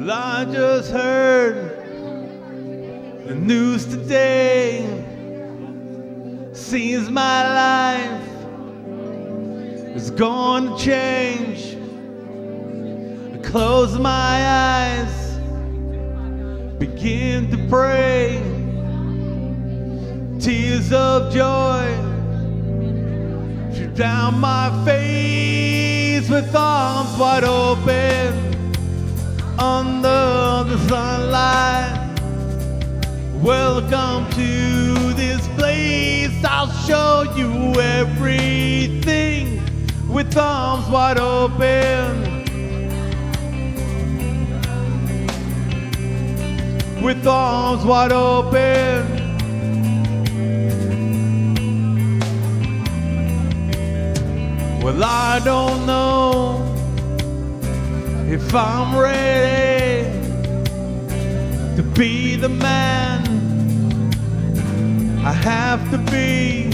Well, I just heard the news today. Seems my life is going to change. I close my eyes, begin to pray. Tears of joy shoot down my face with arms wide open under the sunlight. Welcome to this place. I'll show you everything with arms wide open. With arms wide open. Well, I don't know if I'm ready to be the man I have to be.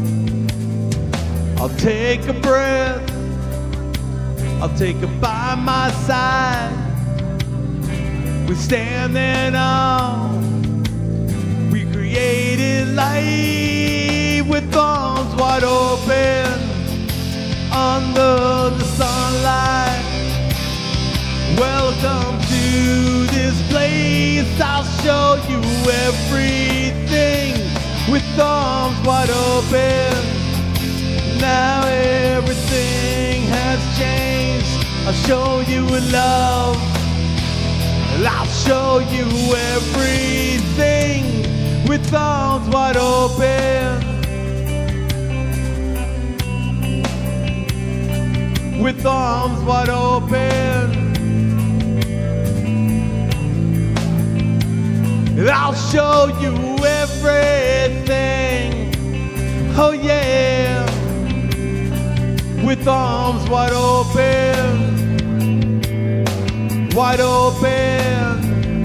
I'll take a breath, I'll take it by my side. We're standing on, we created life with arms wide open under the sunlight. Welcome to this place. I'll show you everything with arms wide open. Now everything has changed. I'll show you love. I'll show you everything with arms wide open. With arms wide open. I'll show you everything. Oh yeah. With arms wide open. Wide open.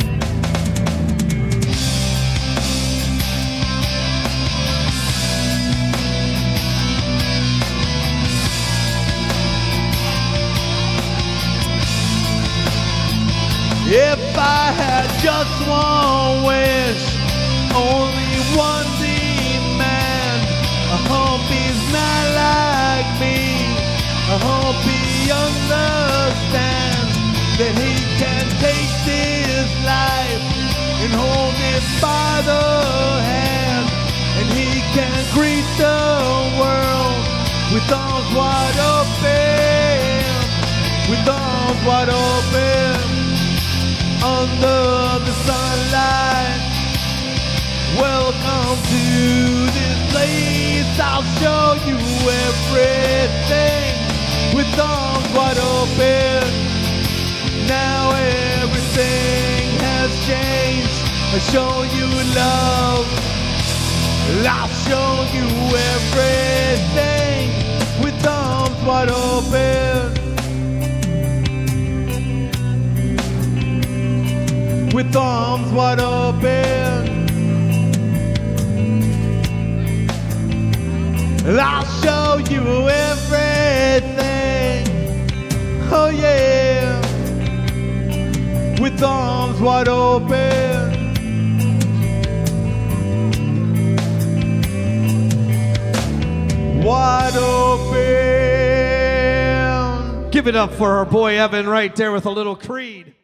If I had just one wish, only one demand, I hope he's not like me. I hope he understands that he can take this life and hold it by the hand, and he can greet the world with arms wide open, with arms wide open. Under the sunlight, welcome to this place. I'll show you everything with arms wide open. Now everything has changed. I'll show you love. I'll show you everything with arms wide open. With arms wide open. I'll show you everything. Oh yeah. With arms wide open. Wide open. Give it up for our boy Evan right there with a little Creed.